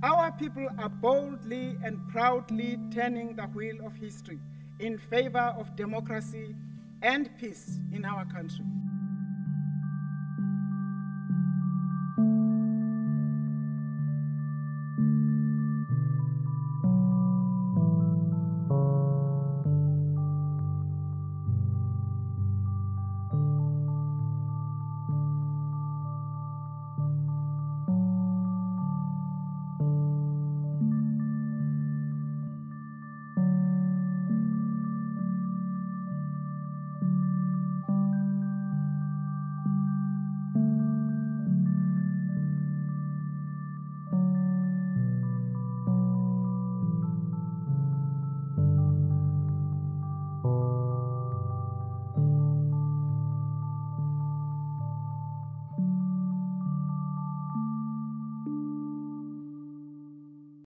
Our people are boldly and proudly turning the wheel of history in favor of democracy and peace in our country.